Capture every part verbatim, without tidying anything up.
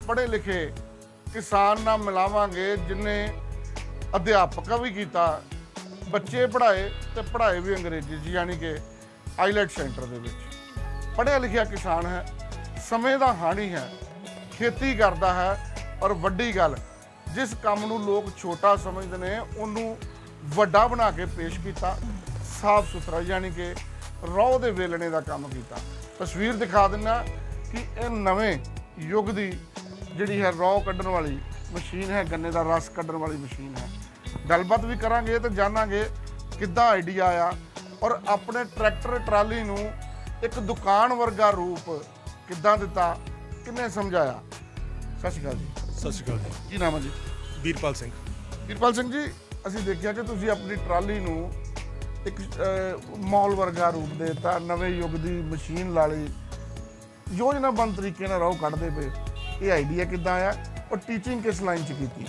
पढ़े लिखे किसान नाल मिलावांगे जिन्हें अध्यापक भी किया, बच्चे पढ़ाए तो पढ़ाए भी अंग्रेजी च, यानी कि आईलैट सेंटर दे विच। पढ़िया लिखिया किसान है, समय का हानी है, खेती करता है, और वड्डी गल जिस काम नूं लोग छोटा समझते हैं उन्होंने वड्डा बना के पेश किया, साफ सुथरा यानी कि रौ दे वेलणे का काम किया। तस्वीर दिखा देना कि यह नवें युग की जिहड़ी है रौ कड्ढण वाली मशीन है, गन्ने का रस कड्ढण वाली मशीन है। गलबात भी करांगे तो जानांगे किद्दां आइडिया आया और अपने ट्रैक्टर ट्राली नूं एक दुकान वर्गा रूप किद्दां दिता, किन्ने समझाया। सत श्री अकाल जी। सत श्री अकाल जी। की नाम है जी? ਵੀਰਪਾਲ ਸਿੰਘ। ਵੀਰਪਾਲ ਸਿੰਘ ਜੀ, ਅਸੀਂ ਦੇਖਿਆ ਕਿ ਤੁਸੀਂ ਆਪਣੀ ਟਰਾਲੀ ਨੂੰ ਇੱਕ ਮੌਲ ਵਰਗਾ ਰੂਪ ਦੇ ਦਿੱਤਾ, ਨਵੇਂ ਯੁੱਗ ਦੀ ਮਸ਼ੀਨ ਲਾ ਲਈ, ਯੋਜਨਾਬੰਦ ਤਰੀਕੇ ਨਾਲ ਰੌ ਕੱਢਦੇ ਪਏ। ਇਹ ਆਈਡੀਆ ਕਿੱਦਾਂ ਆਇਆ ਔਰ ਟੀਚਿੰਗ ਕਿਸ ਲਾਈਨ 'ਚ ਕੀਤੀ?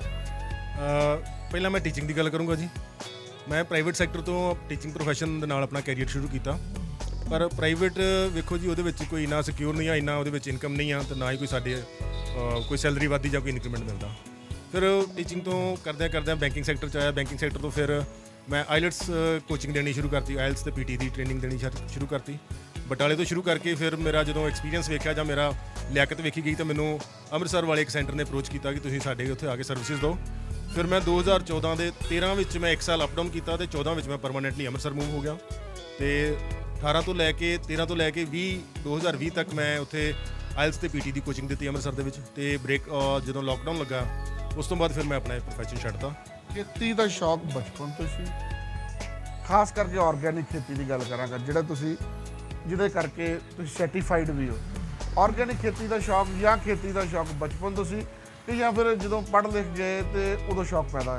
ਪਹਿਲਾਂ ਮੈਂ ਟੀਚਿੰਗ ਦੀ ਗੱਲ ਕਰੂੰਗਾ ਜੀ। ਮੈਂ ਪ੍ਰਾਈਵੇਟ ਸੈਕਟਰ ਤੋਂ ਟੀਚਿੰਗ ਪ੍ਰੋਫੈਸ਼ਨ ਦੇ ਨਾਲ ਆਪਣਾ ਕੈਰੀਅਰ ਸ਼ੁਰੂ ਕੀਤਾ, ਪਰ ਪ੍ਰਾਈਵੇਟ ਵੇਖੋ ਜੀ ਉਹਦੇ ਵਿੱਚ ਕੋਈ ਇੰਨਾ ਸਿਕਿਉਰ ਨਹੀਂ ਆ, ਇੰਨਾ ਉਹਦੇ ਵਿੱਚ ਇਨਕਮ ਨਹੀਂ ਆ, ਅਤੇ ਨਾ ਹੀ ਕੋਈ ਸਾਡੇ ਕੋਈ ਸੈਲਰੀ ਵੱਧਦੀ ਜਾਂ ਕੋਈ ਇਨਕਰੀਮੈਂਟ ਮਿਲਦਾ। ਫਿਰ ਟੀਚਿੰਗ ਤੋਂ ਕਰਦਿਆਂ ਕਰਦਿਆਂ ਬੈਂਕਿੰਗ ਸੈਕਟਰ 'ਚ ਆਇਆ। ਬੈਂਕਿੰਗ ਸੈਕਟਰ ਤੋਂ ਫਿਰ ਮੈਂ ਆਈਲੈਟਸ ਕੋਚਿੰਗ ਦੇਣੀ ਸ਼ੁਰੂ ਕਰਤੀ, ਆਇਲਸ ਅਤੇ ਪੀ ਟੀ ਦੀ ਟ੍ਰੇਨਿੰਗ ਦੇਣੀ ਸ਼ੁਰੂ ਕਰਤੀ ਬਟਾਲੇ ਤੋਂ ਸ਼ੁਰੂ ਕਰਕੇ। ਫਿਰ ਮੇਰਾ ਜਦੋਂ ਐਕਸਪੀਰੀਅੰਸ ਵੇਖਿਆ ਜਾਂ ਮੇਰਾ ਲਿਆਕਤ ਵੇਖੀ ਗਈ ਤਾਂ ਮੈਨੂੰ ਅੰਮ੍ਰਿਤਸਰ ਵਾਲੇ ਇੱਕ ਸੈਂਟਰ ਨੇ ਅਪਰੋਚ ਕੀਤਾ ਕਿ ਤੁਸੀਂ ਸਾਡੇ ਉੱਥੇ ਆ ਕੇ ਸਰਵਿਸਿਜ਼ ਦਿਓ। ਫਿਰ ਮੈਂ ਦੋ ਹਜ਼ਾਰ ਚੌਦਾਂ ਦੇ ਤੇਰ੍ਹਾਂ ਵਿੱਚ ਮੈਂ ਇੱਕ ਸਾਲ ਅਪ ਡਾਊਨ ਕੀਤਾ ਅਤੇ ਚੌਦਾਂ ਵਿੱਚ ਮੈਂ ਪਰਮਾਨੈਂਟਲੀ ਅੰਮ੍ਰਿਤਸਰ ਮੂਵ ਹੋ ਗਿਆ। ਅਤੇ ਅਠਾਰਾਂ ਤੋਂ ਲੈ ਕੇ ਤੇਰ੍ਹਾਂ ਤੋਂ ਲੈ ਕੇ ਵੀਹ ਦੋ ਹਜ਼ਾਰ ਵੀਹ ਤੱਕ ਮੈਂ ਉੱਥੇ ਆਇਲਸ ਅਤੇ ਪੀ ਟੀ ਦੀ ਕੋਚਿੰਗ ਦਿੱਤੀ ਅੰਮ੍ਰਿਤਸਰ ਦੇ ਵਿੱਚ। ਅਤੇ ਬ੍ਰੇਕ ਜਦੋਂ ਲੋਕਡਾਊਨ ਲੱਗਾ ਉਸ ਤੋਂ ਬਾਅਦ ਫਿਰ ਮੈਂ ਆਪਣਾ ਪ੍ਰੋਫੈਸ਼ਨ ਛੱਡਤਾ। ਖੇਤੀ ਦਾ ਸ਼ੌਕ ਬਚਪਨ ਤੋਂ ਸੀ, ਖਾਸ ਕਰਕੇ ਆਰਗੈਨਿਕ ਖੇਤੀ ਦੀ ਗੱਲ ਕਰਾਂਗਾ, ਜਿਹੜਾ ਤੁਸੀਂ ਜਿਹਦੇ ਕਰਕੇ ਤੁਸੀਂ ਸਰਟੀਫਾਈਡ ਵੀ ਹੋ। ਆਰਗੈਨਿਕ ਖੇਤੀ ਦਾ ਸ਼ੌਕ ਜਾਂ ਖੇਤੀ ਦਾ ਸ਼ੌਕ ਬਚਪਨ ਤੋਂ ਸੀ ਕਿ ਜਾਂ ਫਿਰ ਜਦੋਂ ਪੜ੍ਹ ਲਿਖ ਗਏ ਤੇ ਉਦੋਂ ਸ਼ੌਕ ਪੈਦਾ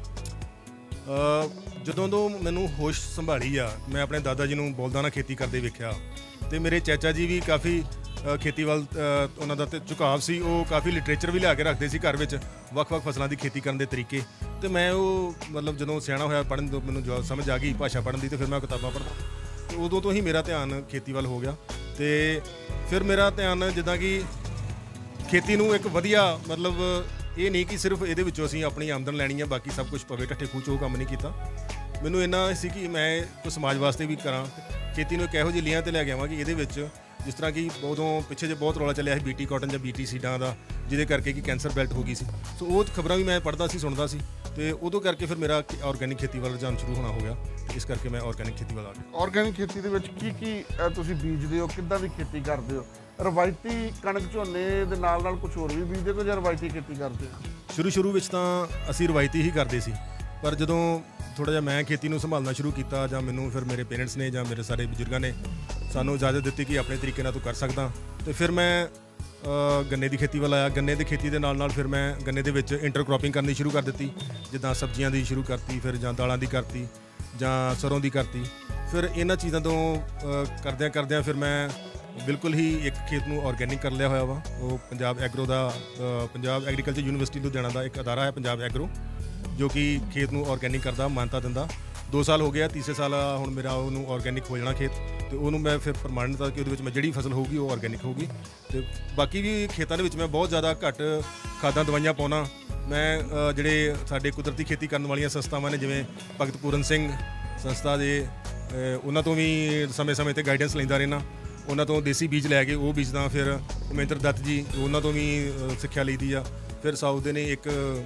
ਹੋਇਆ? ਜਦੋਂ ਤੋਂ ਮੈਨੂੰ ਹੋਸ਼ ਸੰਭਾਲੀ ਆ, ਮੈਂ ਆਪਣੇ ਦਾਦਾ ਜੀ ਨੂੰ ਬੋਲਦਾਨਾ ਖੇਤੀ ਕਰਦੇ ਵੇਖਿਆ, ਅਤੇ ਮੇਰੇ ਚਾਚਾ ਜੀ ਵੀ ਕਾਫੀ ਖੇਤੀ ਵੱਲ ਉਹਨਾਂ ਦਾ ਤੇ ਝੁਕਾਅ ਸੀ। ਉਹ ਕਾਫੀ ਲਿਟਰੇਚਰ ਵੀ ਲਿਆ ਕੇ ਰੱਖਦੇ ਸੀ ਘਰ ਵਿੱਚ, ਵੱਖ-ਵੱਖ ਫਸਲਾਂ ਦੀ ਖੇਤੀ ਕਰਨ ਦੇ ਤਰੀਕੇ। ਅਤੇ ਮੈਂ ਉਹ ਮਤਲਬ ਜਦੋਂ ਸਿਆਣਾ ਹੋਇਆ ਪੜ੍ਹਨ ਤੋਂ ਮੈਨੂੰ ਜੋ ਸਮਝ ਆ ਗਈ ਭਾਸ਼ਾ ਪੜ੍ਹਨ ਦੀ, ਅਤੇ ਫਿਰ ਮੈਂ ਕਿਤਾਬਾਂ ਪੜ੍ਹਦਾ, ਅਤੇ ਉਦੋਂ ਤੋਂ ਹੀ ਮੇਰਾ ਧਿਆਨ ਖੇਤੀ ਵੱਲ ਹੋ ਗਿਆ। ਅਤੇ ਫਿਰ ਮੇਰਾ ਧਿਆਨ ਜਿੱਦਾਂ ਕਿ ਖੇਤੀ ਨੂੰ ਇੱਕ ਵਧੀਆ ਮਤਲਬ ਇਹ ਨਹੀਂ ਕਿ ਸਿਰਫ ਇਹਦੇ ਵਿੱਚੋਂ ਅਸੀਂ ਆਪਣੀ ਆਮਦਨ ਲੈਣੀ ਆ, ਬਾਕੀ ਸਭ ਕੁਛ ਪਵੇ ਢੱਠੇ ਖੂਹ 'ਚ, ਉਹ ਕੰਮ ਨਹੀਂ ਕੀਤਾ। ਮੈਨੂੰ ਇੰਨਾ ਸੀ ਕਿ ਮੈਂ ਕੁਝ ਸਮਾਜ ਵਾਸਤੇ ਵੀ ਕਰਾਂ, ਖੇਤੀ ਨੂੰ ਇੱਕ ਇਹੋ ਜਿਹੀ ਲੀਹਾਂ 'ਤੇ ਲੈ ਕੇ ਆਵਾਂ ਕਿ ਇਹਦੇ ਵਿੱਚ ਜਿਸ ਤਰ੍ਹਾਂ ਕਿ ਉਦੋਂ ਪਿੱਛੇ ਜੇ ਬਹੁਤ ਰੌਲਾ ਚੱਲਿਆ ਸੀ ਬੀਟੀ ਕਾਟਨ ਜਾਂ ਬੀਟੀ ਸੀਡਾਂ ਦਾ, ਜਿਹਦੇ ਕਰਕੇ ਕਿ ਕੈਂਸਰ ਬੈਲਟ ਹੋ ਗਈ ਸੀ। ਸੋ ਉਹ ਖਬਰਾਂ ਵੀ ਮੈਂ ਪੜ੍ਹਦਾ ਸੀ, ਸੁਣਦਾ ਸੀ, ਅਤੇ ਉਦੋਂ ਕਰਕੇ ਫਿਰ ਮੇਰਾ ਆਰਗੈਨਿਕ ਖੇਤੀ ਵੱਲ ਰੁਝਾਨ ਸ਼ੁਰੂ ਹੋਣਾ ਹੋ ਗਿਆ। ਇਸ ਕਰਕੇ ਮੈਂ ਆਰਗੈਨਿਕ ਖੇਤੀ ਵੱਲ ਆ ਗਿਆ। ਆਰਗੈਨਿਕ ਖੇਤੀ ਦੇ ਵਿੱਚ ਕੀ ਕੀ ਤੁਸੀਂ ਬੀਜਦੇ ਹੋ, ਕਿੱਦਾਂ ਦੀ ਖੇਤੀ ਕਰਦੇ ਹੋ? ਰਵਾਇਤੀ ਕਣਕ ਝੋਨੇ ਦੇ ਨਾਲ ਨਾਲ ਕੁਝ ਹੋਰ ਵੀ ਬੀਜਦੇ ਹੋ ਜਾਂ ਰਵਾਇਤੀ ਖੇਤੀ ਕਰਦੇ ਹੋ? ਸ਼ੁਰੂ ਸ਼ੁਰੂ ਵਿੱਚ ਤਾਂ ਅਸੀਂ ਰਵਾਇਤੀ ਹੀ ਕਰਦੇ ਸੀ, ਪਰ ਜਦੋਂ ਥੋੜ੍ਹਾ ਜਿਹਾ ਮੈਂ ਖੇਤੀ ਨੂੰ ਸੰਭਾਲਣਾ ਸ਼ੁਰੂ ਕੀਤਾ ਜਾਂ ਮੈਨੂੰ ਫਿਰ ਮੇਰੇ ਪੇਰੈਂਟਸ ਨੇ ਜਾਂ ਮੇਰੇ ਸਾਰੇ ਬਜ਼ੁਰਗਾਂ ਨੇ ਸਾਨੂੰ ਇਜਾਜ਼ਤ ਦਿੱਤੀ ਕਿ ਆਪਣੇ ਤਰੀਕੇ ਨਾਲ ਤੂੰ ਕਰ ਸਕਦਾ, ਅਤੇ ਫਿਰ ਮੈਂ ਗੰਨੇ ਦੀ ਖੇਤੀ ਵੱਲ ਆਇਆ। ਗੰਨੇ ਦੀ ਖੇਤੀ ਦੇ ਨਾਲ ਨਾਲ ਫਿਰ ਮੈਂ ਗੰਨੇ ਦੇ ਵਿੱਚ ਇੰਟਰਕ੍ਰੋਪਿੰਗ ਕਰਨੀ ਸ਼ੁਰੂ ਕਰ ਦਿੱਤੀ, ਜਿੱਦਾਂ ਸਬਜ਼ੀਆਂ ਦੀ ਸ਼ੁਰੂ ਕਰਤੀ, ਫਿਰ ਜਾਂ ਦਾਲਾਂ ਦੀ ਕਰਤੀ ਜਾਂ ਸਰੋਂ ਦੀ ਕਰਤੀ। ਫਿਰ ਇਹਨਾਂ ਚੀਜ਼ਾਂ ਤੋਂ ਕਰਦਿਆਂ ਕਰਦਿਆਂ ਫਿਰ ਮੈਂ ਬਿਲਕੁਲ ਹੀ ਇੱਕ ਖੇਤ ਨੂੰ ਆਰਗੈਨਿਕ ਕਰ ਲਿਆ ਹੋਇਆ ਵਾ। ਉਹ ਪੰਜਾਬ ਐਗਰੋ ਦਾ ਪੰਜਾਬ ਐਗਰੀਕਲਚਰ ਯੂਨੀਵਰਸਿਟੀ ਲੁਧਿਆਣਾ ਦਾ ਇੱਕ ਅਦਾਰਾ ਹੈ ਪੰਜਾਬ ਐਗਰੋ, ਜੋ ਕਿ ਖੇਤ ਨੂੰ ਆਰਗੈਨਿਕ ਕਰਦਾ, ਮਾਨਤਾ ਦਿੰਦਾ। ਦੋ ਸਾਲ ਹੋ ਗਿਆ, ਤੀਸਰੇ ਸਾਲ ਹੁਣ ਮੇਰਾ ਉਹਨੂੰ ਆਰਗੈਨਿਕ ਹੋ ਜਾਣਾ ਖੇਤ, ਅਤੇ ਉਹਨੂੰ ਮੈਂ ਫਿਰ ਪ੍ਰਮਾਣਿਤ ਕਿ ਉਹਦੇ ਵਿੱਚ ਮੈਂ ਜਿਹੜੀ ਫਸਲ ਹੋਊਗੀ ਉਹ ਆਰਗੈਨਿਕ ਹੋਊਗੀ। ਅਤੇ ਬਾਕੀ ਵੀ ਖੇਤਾਂ ਦੇ ਵਿੱਚ ਮੈਂ ਬਹੁਤ ਜ਼ਿਆਦਾ ਘੱਟ ਖਾਦਾਂ ਦਵਾਈਆਂ ਪਾਉਣਾ। ਮੈਂ ਜਿਹੜੇ ਸਾਡੇ ਕੁਦਰਤੀ ਖੇਤੀ ਕਰਨ ਵਾਲੀਆਂ ਸੰਸਥਾਵਾਂ ਨੇ, ਜਿਵੇਂ ਭਗਤ ਪੂਰਨ ਸਿੰਘ ਸੰਸਥਾ ਦੇ, ਉਹਨਾਂ ਤੋਂ ਵੀ ਸਮੇਂ ਸਮੇਂ 'ਤੇ ਗਾਈਡੈਂਸ ਲੈਂਦਾ ਰਹਿਣਾ। ਉਹਨਾਂ ਤੋਂ ਦੇਸੀ ਬੀਜ ਲੈ ਕੇ ਉਹ ਬੀਜਦਾ। ਫਿਰ ਮਹਿੰਦਰ ਦੱਤ ਜੀ, ਉਹਨਾਂ ਤੋਂ ਵੀ ਸਿੱਖਿਆ ਲਈਦੀ ਆ। ਫਿਰ ਸਾਊਥ ਦੇ ਨੇ ਇੱਕ,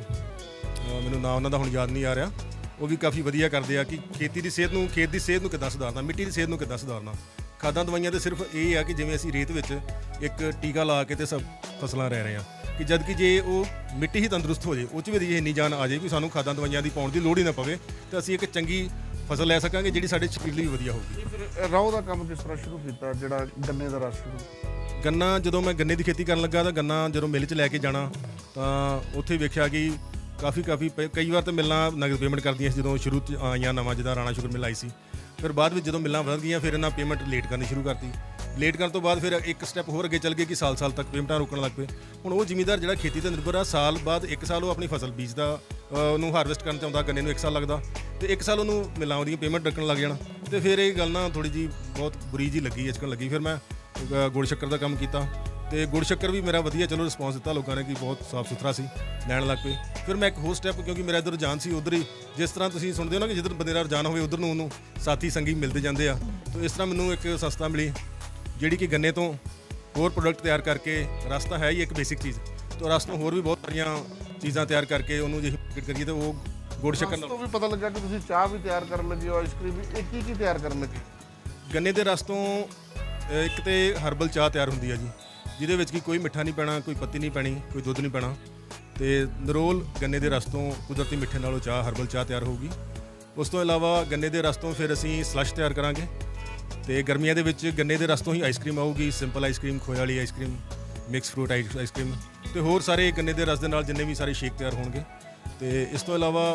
ਮੈਨੂੰ ਨਾਂ ਉਹਨਾਂ ਦਾ ਹੁਣ ਯਾਦ ਨਹੀਂ ਆ ਰਿਹਾ, ਉਹ ਵੀ ਕਾਫੀ ਵਧੀਆ ਕਰਦੇ ਆ ਕਿ ਖੇਤੀ ਦੀ ਸਿਹਤ ਨੂੰ, ਖੇਤ ਦੀ ਸਿਹਤ ਨੂੰ ਕਿੱਦਾਂ ਸੁਧਾਰਨਾ, ਮਿੱਟੀ ਦੀ ਸਿਹਤ ਨੂੰ ਕਿੱਦਾਂ ਸੁਧਾਰਨਾ। ਖਾਦਾਂ ਦਵਾਈਆਂ ਤਾਂ ਸਿਰਫ ਇਹ ਆ ਕਿ ਜਿਵੇਂ ਅਸੀਂ ਰੇਤ ਵਿੱਚ ਇੱਕ ਟੀਕਾ ਲਾ ਕੇ ਤੇ ਸਭ ਫਸਲਾਂ ਰਹਿ ਰਹੇ ਹਾਂ, ਕਿ ਜਦ ਕਿ ਜੇ ਉਹ ਮਿੱਟੀ ਹੀ ਤੰਦਰੁਸਤ ਹੋ ਜਾਏ, ਉਹ 'ਚ ਵੀ ਇੰਨੀ ਜਾਨ ਆ ਜਾਏ ਕਿ ਸਾਨੂੰ ਖਾਦਾਂ ਦਵਾਈਆਂ ਦੀ ਪਾਉਣ ਦੀ ਲੋੜ ਹੀ ਨਾ ਪਵੇ, ਤਾਂ ਅਸੀਂ ਇੱਕ ਚੰਗੀ ਫਸਲ ਲੈ ਸਕਾਂਗੇ ਜਿਹੜੀ ਸਾਡੇ ਸਰੀਰ ਲਈ ਵਧੀਆ ਹੋਊਗੀ। ਫਿਰ ਰੌ ਦਾ ਕੰਮ ਕਿਸ ਤਰ੍ਹਾਂ ਸ਼ੁਰੂ ਕੀਤਾ, ਜਿਹੜਾ ਗੰਨੇ ਦਾ ਰਸ ਸ਼ੁਰੂ? ਗੰਨਾ ਜਦੋਂ ਮੈਂ ਗੰਨੇ ਦੀ ਖੇਤੀ ਕਰਨ ਲੱਗਾ ਤਾਂ ਗੰਨਾ ਜਦੋਂ ਮਿੱਲ 'ਚ ਲੈ ਕੇ ਜਾਣਾ ਤਾਂ ਉੱਥੇ ਵੇਖਿਆ ਕਿ ਕਾਫੀ ਕਾਫੀ ਕਈ ਵਾਰ ਤਾਂ ਮਿਲਾਂ ਨਗਦ ਪੇਮੈਂਟ ਕਰਦੀਆਂ ਸੀ ਜਦੋਂ ਸ਼ੁਰੂ 'ਚ ਆਈਆਂ ਨਵਾਂ, ਜਿੱਦਾਂ ਰਾਣਾ ਸ਼ੂਗਰ ਮਿਲ ਆਈ ਸੀ। ਫਿਰ ਬਾਅਦ ਵਿੱਚ ਜਦੋਂ ਮਿਲਾਂ ਵੱਧ ਗਈਆਂ ਫਿਰ ਇਹਨਾਂ ਪੇਮੈਂਟ ਲੇਟ ਕਰਨੀ ਸ਼ੁਰੂ ਕਰਤੀ। ਲੇਟ ਕਰਨ ਤੋਂ ਬਾਅਦ ਫਿਰ ਇੱਕ ਸਟੈਪ ਹੋਰ ਅੱਗੇ ਚੱਲ ਗਏ ਕਿ ਸਾਲ ਸਾਲ ਤੱਕ ਪੇਮੈਂਟਾਂ ਰੁਕਣ ਲੱਗ ਪਏ। ਹੁਣ ਉਹ ਜ਼ਿਮੀਂਦਾਰ ਜਿਹੜਾ ਖੇਤੀ 'ਤੇ ਨਿਰਭਰ ਆ, ਸਾਲ ਬਾਅਦ ਇੱਕ ਸਾਲ ਉਹ ਆਪਣੀ ਫਸਲ ਬੀਜਦਾ, ਉਹਨੂੰ ਹਾਰਵੈਸਟ ਕਰਨ 'ਚ ਆਉਂਦਾ, ਗੰਨੇ ਨੂੰ ਇੱਕ ਸਾਲ ਲੱਗਦਾ, ਅਤੇ ਇੱਕ ਸਾਲ ਉਹਨੂੰ ਮਿਲਾਂ ਉਹਦੀਆਂ ਪੇਮੈਂਟ ਰੱਖਣ ਲੱਗ ਜਾਣਾ। ਅਤੇ ਫਿਰ ਇਹ ਗੱਲ ਨਾ ਥੋੜ੍ਹੀ ਜਿਹੀ ਬਹੁਤ ਬੁਰੀ ਜਿਹੀ ਲੱਗੀ, ਅਚਕਣ ਲੱਗੀ। ਫਿਰ ਮੈਂ ਗੁੜ ਸ਼ੱਕਰ ਦਾ ਕੰਮ ਕੀਤਾ, ਤੇ ਗੁੜ ਸ਼ੱਕਰ ਵੀ ਮੇਰਾ ਵਧੀਆ ਚਲੋ ਰਿਸਪੌਂਸ ਦਿੱਤਾ ਲੋਕਾਂ ਨੇ ਕਿ ਬਹੁਤ ਸਾਫ਼ ਸੁਥਰਾ ਸੀ, ਲੈਣ ਲੱਗ ਪਏ। ਫਿਰ ਮੈਂ ਇੱਕ ਹੋਰ ਸਟੈਪ, ਕਿਉਂਕਿ ਮੇਰਾ ਇੱਧਰ ਰੁਝਾਨ ਸੀ ਉੱਧਰ ਹੀ, ਜਿਸ ਤਰ੍ਹਾਂ ਤੁਸੀਂ ਸੁਣਦੇ ਹੋ ਨਾ ਕਿ ਜਿੱਧਰ ਬੰਦੇ ਦਾ ਰੁਝਾਨ ਹੋਵੇ ਉੱਧਰ ਨੂੰ ਉਹਨੂੰ ਸਾਥੀ ਸੰਗੀ ਮਿਲਦੇ ਜਾਂਦੇ ਆ। ਤਾਂ ਇਸ ਤਰ੍ਹਾਂ ਮੈਨੂੰ ਇੱਕ ਸੰਸਥਾ ਮਿਲੀ ਜਿਹੜੀ ਕਿ ਗੰਨੇ ਤੋਂ ਹੋਰ ਪ੍ਰੋਡਕਟ ਤਿਆਰ ਕਰਕੇ, ਰਸ ਤਾਂ ਹੈ ਹੀ ਇੱਕ ਬੇਸਿਕ ਚੀਜ਼, ਤਾਂ ਰਸ ਤੋਂ ਹੋਰ ਵੀ ਬਹੁਤ ਸਾਰੀਆਂ ਚੀਜ਼ਾਂ ਤਿਆਰ ਕਰਕੇ ਉਹਨੂੰ ਜੇ ਮਾਰਕੀਟ ਕਰੀਏ ਤਾਂ ਉਹ ਗੁੜ ਸ਼ੱਕਰ ਨਾਲ। ਤੋਂ ਵੀ ਪਤਾ ਲੱਗਾ ਕਿ ਤੁਸੀਂ ਚਾਹ ਵੀ ਤਿਆਰ ਕਰਨ ਲੱਗੇ ਹੋ, ਆਈਸਕ੍ਰੀਮ ਵੀ, ਇਹ ਕੀ ਕੀ ਤਿਆਰ ਕਰਨ ਲੱਗੇ? ਗੰਨੇ ਦੇ ਰਸ ਤੋਂ ਇੱਕ ਤੇ ਹਰਬਲ ਚਾਹ ਤਿਆਰ ਹੁੰਦੀ ਹੈ ਜੀ, ਜਿਹਦੇ ਵਿੱਚ ਕਿ ਕੋਈ ਮਿੱਠਾ ਨਹੀਂ ਪੈਣਾ, ਕੋਈ ਪੱਤੀ ਨਹੀਂ ਪੈਣੀ, ਕੋਈ ਦੁੱਧ ਨਹੀਂ ਪੈਣਾ, ਤੇ ਨਰੋਲ ਗੰਨੇ ਦੇ ਰਸ ਤੋਂ ਕੁਦਰਤੀ ਮਿੱਠੇ ਨਾਲੋਂ ਚਾਹ, ਹਰਬਲ ਚਾਹ ਤਿਆਰ ਹੋਊਗੀ। ਉਸ ਤੋਂ ਇਲਾਵਾ ਗੰਨੇ ਦੇ ਰਸ ਤੋਂ ਫਿਰ ਅਸੀਂ ਸਲਸ਼ ਤਿਆਰ ਕਰਾਂਗੇ, ਤੇ ਗਰਮੀਆਂ ਦੇ ਵਿੱਚ ਗੰਨੇ ਦੇ ਰਸ ਤੋਂ ਹੀ ਆਈਸਕ੍ਰੀਮ ਆਊਗੀ, ਸਿੰਪਲ ਆਈਸਕ੍ਰੀਮ, ਖੋਏ ਵਾਲੀ ਆਈਸਕ੍ਰੀਮ, ਮਿਕਸ ਫਰੂਟ ਆਈਸਕ੍ਰੀਮ, ਤੇ ਹੋਰ ਸਾਰੇ ਗੰਨੇ ਦੇ ਰਸ ਦੇ ਨਾਲ ਜਿੰਨੇ ਵੀ ਸਾਰੇ ਸ਼ੇਕ ਤਿਆਰ ਹੋਣਗੇ। ਤੇ ਇਸ ਤੋਂ ਇਲਾਵਾ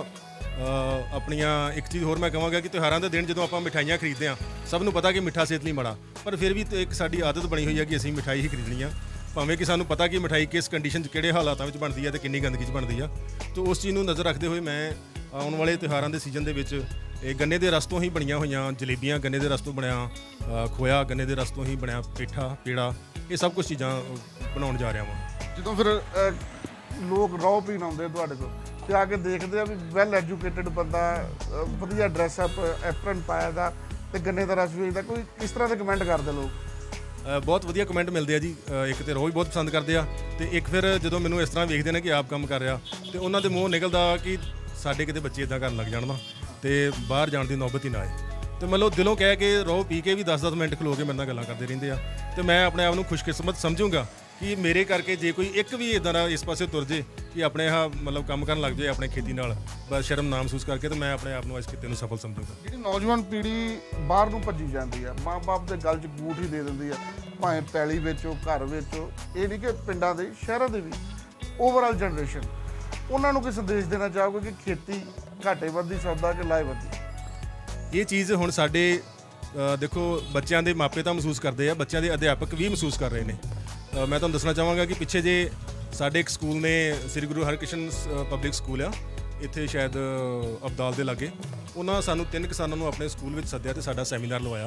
ਆਪਣੀਆਂ ਇੱਕ ਚੀਜ਼ ਹੋਰ ਮੈਂ ਕਹਾਂਗਾ ਕਿ ਤਿਉਹਾਰਾਂ ਦੇ ਦਿਨ ਜਦੋਂ ਆਪਾਂ ਮਿਠਾਈਆਂ ਖਰੀਦਦੇ ਹਾਂ, ਸਭ ਨੂੰ ਪਤਾ ਕਿ ਮਿੱਠਾ ਸਿਹਤ ਲਈ ਮਾੜਾ, ਪਰ ਫਿਰ ਵੀ ਇੱਕ ਸਾਡੀ ਆਦਤ ਬਣੀ ਹੋਈ ਹੈ ਕਿ ਅਸੀਂ ਮਿਠਾਈ ਹੀ ਖਰੀਦਣੀ ਆ, ਭਾਵੇਂ ਕਿ ਸਾਨੂੰ ਪਤਾ ਕਿ ਮਿਠਾਈ ਕਿਸ ਕੰਡੀਸ਼ਨ 'ਚ, ਕਿਹੜੇ ਹਾਲਾਤਾਂ ਵਿੱਚ ਬਣਦੀ ਹੈ ਤੇ ਕਿੰਨੀ ਗੰਦਗੀ 'ਚ ਬਣਦੀ ਆ। ਤਾਂ ਉਸ ਚੀਜ਼ ਨੂੰ ਨਜ਼ਰ ਰੱਖਦੇ ਹੋਏ ਮੈਂ ਆਉਣ ਵਾਲੇ ਤਿਉਹਾਰਾਂ ਦੇ ਸੀਜ਼ਨ ਦੇ ਵਿੱਚ ਇਹ ਗੰਨੇ ਦੇ ਰਸ ਤੋਂ ਹੀ ਬਣੀਆਂ ਹੋਈਆਂ ਜਲੇਬੀਆਂ, ਗੰਨੇ ਦੇ ਰਸ ਤੋਂ ਬਣਿਆ ਖੋਇਆ, ਗੰਨੇ ਦੇ ਰਸ ਤੋਂ ਹੀ ਬਣਿਆ ਪੇਠਾ, ਪੇੜਾ, ਇਹ ਸਭ ਕੁਝ ਚੀਜ਼ਾਂ ਬਣਾਉਣ ਜਾ ਰਿਹਾ ਵਾਂ। ਜਦੋਂ ਫਿਰ ਲੋਕ ਰੌ ਪੀਣ ਆਉਂਦੇ ਤੁਹਾਡੇ ਕੋਲ ਤੇ ਆ ਕੇ ਦੇਖਦੇ ਆ ਵੀ ਵੈਲ ਐਜੂਕੇਟਡ ਬੰਦਾ, ਵਧੀਆ ਡਰੈਸ ਅਪ, ਐਪਰਨ ਪਾਇਆ ਦਾ ਤੇ ਗੰਨੇ ਦਾ ਰਸ ਵੇਚਦਾ, ਕੋਈ ਕਿਸ ਤਰ੍ਹਾਂ ਦੇ ਕਮੈਂਟ ਕਰਦੇ ਲੋਕ? ਬਹੁਤ ਵਧੀਆ ਕਮੈਂਟ ਮਿਲਦੇ ਆ ਜੀ। ਇੱਕ ਤੇ ਰੋਹ ਵੀ ਬਹੁਤ ਪਸੰਦ ਕਰਦੇ ਆ, ਤੇ ਇੱਕ ਫਿਰ ਜਦੋਂ ਮੈਨੂੰ ਇਸ ਤਰ੍ਹਾਂ ਵੇਖਦੇ ਨੇ ਕਿ ਆਪ ਕੰਮ ਕਰ ਰਿਹਾ, ਤੇ ਉਹਨਾਂ ਦੇ ਮੂੰਹ ਨਿਕਲਦਾ ਕਿ ਸਾਡੇ ਕਿਤੇ ਬੱਚੇ ਇਦਾਂ ਕਰਨ ਲੱਗ ਜਾਣ ਨਾ, ਤੇ ਬਾਹਰ ਜਾਣ ਦੀ ਨੌਬਤ ਹੀ ਨਾ ਆਏ। ਤੇ ਮਤਲਬ ਦਿਲੋਂ ਕਹਿ ਕੇ ਰੋਹ ਪੀ ਕੇ ਵੀ ਦਸ ਦਸ ਮਿੰਟ ਖਲੋ ਕੇ ਮੇਰੇ ਨਾਲ ਗੱਲਾਂ ਕਰਦੇ ਰਹਿੰਦੇ ਆ, ਤੇ ਮੈਂ ਆਪਣੇ ਆਪ ਨੂੰ ਖੁਸ਼ਕਿਸਮਤ ਸਮਝੂੰਗਾ ਕਿ ਮੇਰੇ ਕਰਕੇ ਜੇ ਕੋਈ ਇੱਕ ਵੀ ਇਦਾਂ ਦਾ ਇਸ ਪਾਸੇ ਤੁਰ ਜੇ ਕਿ ਆਪਣੇ ਆਹ ਮਤਲਬ ਕੰਮ ਕਰਨ ਲੱਗ ਜਾਏ ਆਪਣੇ ਖੇਤੀ ਨਾਲ, ਬਸ ਸ਼ਰਮ ਨਾ ਮਹਿਸੂਸ ਕਰਕੇ, ਤੇ ਮੈਂ ਆਪਣੇ ਆਪ ਨੂੰ ਇਸ ਕਿੱਤੇ ਨੂੰ ਸਫਲ ਸਮਝੂੰਗਾ। ਜਿਹੜੀ ਨੌਜਵਾਨ ਪੀੜ੍ਹੀ ਬਾਹਰ ਨੂੰ ਭੱਜੀ ਜਾਂਦੀ ਆ, ਮਾਂ-ਬਾਪ ਦੇ ਗਲ 'ਚ ਗੂਠ ਹੀ ਦੇ ਦਿੰਦੀ ਆ, ਭਾਵੇਂ ਪੈਲੀ ਵੇਚੋ, ਘਰ ਵੇਚੋ, ਇਹ ਨਹੀਂ ਕਿ ਪਿੰਡਾਂ ਦੇ, ਸ਼ਹਿਰਾਂ ਦੇ ਵੀ, ਓਵਰਆਲ ਜਨਰੇਸ਼ਨ, ਉਹਨਾਂ ਨੂੰ ਕੀ ਸੰਦੇਸ਼ ਦੇਣਾ ਚਾਹੋਗੇ ਕਿ ਖੇਤੀ ਘਾਟੇ ਵੱਧਦੀ ਸੌਦਾ ਕਿ ਲਾਹੇ ਵੱਧਦੀ? ਇਹ ਚੀਜ਼ ਹੁਣ ਸਾਡੇ ਦੇਖੋ ਬੱਚਿਆਂ ਦੇ ਮਾਪੇ ਤਾਂ ਮਹਿਸੂਸ ਕਰਦੇ ਆ, ਬੱਚਿਆਂ ਦੇ ਅਧਿਆਪਕ ਵੀ ਮਹਿਸੂਸ ਕਰ ਰਹੇ ਨੇ। ਮੈਂ ਤੁਹਾਨੂੰ ਦੱਸਣਾ ਚਾਹਾਂਗਾ ਕਿ ਪਿੱਛੇ ਜੇ ਸਾਡੇ ਇੱਕ ਸਕੂਲ ਨੇ, ਸ੍ਰੀ ਗੁਰੂ ਹਰਕ੍ਰਿਸ਼ਨ ਪਬਲਿਕ ਸਕੂਲ ਆ ਇੱਥੇ ਸ਼ਾਇਦ ਅਬਦਾਲ ਦੇ ਲਾਗੇ, ਉਹਨਾਂ ਸਾਨੂੰ ਤਿੰਨ ਕਿਸਾਨਾਂ ਨੂੰ ਆਪਣੇ ਸਕੂਲ ਵਿੱਚ ਸੱਦਿਆ ਤੇ ਸਾਡਾ ਸੈਮੀਨਾਰ ਲਵਾਇਆ,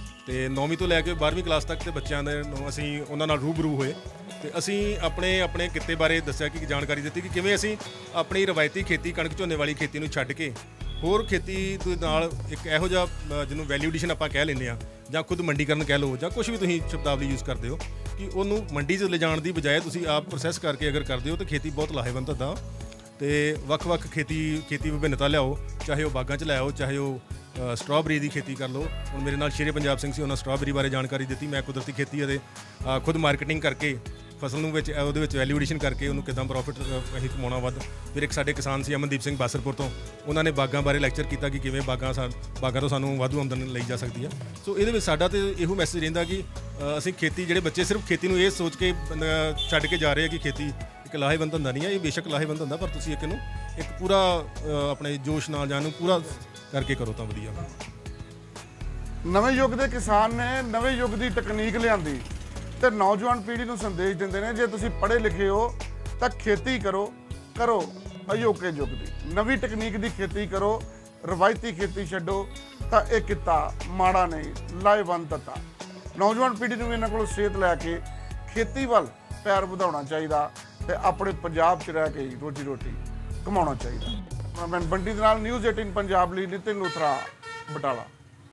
ਤੇ ਨੌਵੀਂ ਤੋਂ ਲੈ ਕੇ ਬਾਰ੍ਹਵੀਂ ਕਲਾਸ ਤੱਕ ਦੇ ਬੱਚਿਆਂ ਦੇ ਨੂੰ ਅਸੀਂ ਉਹਨਾਂ ਨਾਲ ਰੂਬਰੂ ਹੋਏ, ਤੇ ਅਸੀਂ ਆਪਣੇ ਆਪਣੇ ਕਿੱਤੇ ਬਾਰੇ ਦੱਸਿਆ ਕਿ ਜਾਣਕਾਰੀ ਦਿੱਤੀ ਕਿ ਕਿਵੇਂ ਅਸੀਂ ਆਪਣੀ ਰਵਾਇਤੀ ਖੇਤੀ, ਕਣਕ ਝੋਨੇ ਵਾਲੀ ਖੇਤੀ ਨੂੰ ਛੱਡ ਕੇ ਹੋਰ ਖੇਤੀ ਦੇ ਨਾਲ ਇੱਕ ਇਹੋ ਜਿਹਾ ਜਿਹਨੂੰ ਵੈਲਿਊ ਐਡੀਸ਼ਨ ਆਪਾਂ ਕਹਿ ਲੈਂਦੇ ਹਾਂ, ਜਾਂ ਖੁਦ ਮੰਡੀਕਰਨ ਕਹਿ ਲਓ, ਜਾਂ ਕੁਝ ਵੀ ਤੁਸੀਂ ਸ਼ਬਦਾਵਲੀ ਯੂਜ਼ ਕਰਦੇ ਹੋ, ਕਿ ਉਹਨੂੰ ਮੰਡੀ 'ਚ ਲਿਜਾਣ ਦੀ ਬਜਾਏ ਤੁਸੀਂ ਆਪ ਪ੍ਰੋਸੈਸ ਕਰਕੇ ਅਗਰ ਕਰਦੇ ਹੋ ਤਾਂ ਖੇਤੀ ਬਹੁਤ ਲਾਹੇਵੰਦ ਹੁੰਦਾ। ਤੇ ਵੱਖ-ਵੱਖ ਖੇਤੀ ਖੇਤੀ ਵਿਭਿੰਨਤਾ ਲਿਆਓ, ਚਾਹੇ ਉਹ ਬਾਗਾਂ 'ਚ ਲੈ ਆਓ, ਚਾਹੇ ਉਹ ਸਟ੍ਰਾਬੇਰੀ ਦੀ ਖੇਤੀ ਕਰ ਲਓ। ਹੁਣ ਮੇਰੇ ਨਾਲ ਸ਼ੇਰੇ ਪੰਜਾਬ ਸਿੰਘ ਸੀ, ਉਹਨਾਂ ਸਟ੍ਰਾਬੇਰੀ ਬਾਰੇ ਜਾਣਕਾਰੀ ਦਿੱਤੀ। ਮੈਂ ਕੁਦਰਤੀ ਖੇਤੀ ਅਤੇ ਖੁਦ ਮਾਰਕੀਟਿੰਗ ਕਰਕੇ ਫਸਲ ਨੂੰ ਵਿੱਚ ਉਹਦੇ ਵਿੱਚ ਵੈਲਿਊ ਐਡੀਸ਼ਨ ਕਰਕੇ ਉਹਨੂੰ ਕਿੱਦਾਂ ਪ੍ਰੋਫਿਟ ਅਸੀਂ ਕਮਾਉਣਾ ਵੱਧ। ਫਿਰ ਇੱਕ ਸਾਡੇ ਕਿਸਾਨ ਸੀ ਅਮਨਦੀਪ ਸਿੰਘ ਬਾਸਰਪੁਰ ਤੋਂ, ਉਹਨਾਂ ਨੇ ਬਾਗਾਂ ਬਾਰੇ ਲੈਕਚਰ ਕੀਤਾ ਕਿ ਕਿਵੇਂ ਬਾਗਾਂ ਸਾ ਬਾਗਾਂ ਤੋਂ ਸਾਨੂੰ ਵਾਧੂ ਆਮਦਨ ਲਈ ਜਾ ਸਕਦੀ ਹੈ। ਸੋ ਇਹਦੇ ਵਿੱਚ ਸਾਡਾ ਤਾਂ ਇਹੋ ਮੈਸੇਜ ਰਹਿੰਦਾ ਕਿ ਅਸੀਂ ਖੇਤੀ, ਜਿਹੜੇ ਬੱਚੇ ਸਿਰਫ ਖੇਤੀ ਨੂੰ ਇਹ ਸੋਚ ਕੇ ਛੱਡ ਕੇ ਜਾ ਰਹੇ ਆ ਕਿ ਖੇਤੀ ਇੱਕ ਲਾਹੇਵੰਦ ਹੁੰਦਾ ਨਹੀਂ ਹੈ, ਇਹ ਬੇਸ਼ੱਕ ਲਾਹੇਵੰਦ ਹੁੰਦਾ, ਪਰ ਤੁਸੀਂ ਇੱਕ ਇਹਨੂੰ ਇੱਕ ਪੂਰਾ ਆਪਣੇ ਜੋਸ਼ ਨਾਲ ਜਾਂ ਇਹਨੂੰ ਪੂਰਾ ਕਰਕੇ ਕਰੋ ਤਾਂ ਵਧੀਆ। ਨਵੇਂ ਯੁੱਗ ਦੇ ਕਿਸਾਨ ਨੇ ਨਵੇਂ ਯੁੱਗ ਦੀ ਤਕਨੀਕ ਲਿਆਂਦੀ ਤੇ ਨੌਜਵਾਨ ਪੀੜ੍ਹੀ ਨੂੰ ਸੰਦੇਸ਼ ਦਿੰਦੇ ਨੇ, ਜੇ ਤੁਸੀਂ ਪੜ੍ਹੇ ਲਿਖੇ ਹੋ ਤਾਂ ਖੇਤੀ ਕਰੋ ਕਰੋ ਅਜੋਕੇ ਯੁੱਗ ਦੀ ਨਵੀਂ ਟੈਕਨੀਕ ਦੀ ਖੇਤੀ ਕਰੋ, ਰਵਾਇਤੀ ਖੇਤੀ ਛੱਡੋ ਤਾਂ ਇਹ ਕਿੱਤਾ ਮਾੜਾ ਨਹੀਂ, ਲਾਹੇਵੰਦ ਤਾਂ। ਨੌਜਵਾਨ ਪੀੜ੍ਹੀ ਨੂੰ ਇਹਨਾਂ ਕੋਲੋਂ ਸੇਧ ਲੈ ਕੇ ਖੇਤੀ ਵੱਲ ਪੈਰ ਵਧਾਉਣਾ ਚਾਹੀਦਾ ਤੇ ਆਪਣੇ ਪੰਜਾਬ 'ਚ ਰਹਿ ਕੇ ਰੋਜੀ ਰੋਟੀ ਕਮਾਉਣਾ ਚਾਹੀਦਾ। ਮੈਂ ਬੰਟੀ ਦੇ ਨਾਲ ਨਿਊਜ਼ ਅਠਾਰਾਂ ਪੰਜਾਬ ਲਈ ਨਿਤਿਨ ਲੂਥਰਾ, ਬਟਾਲਾ।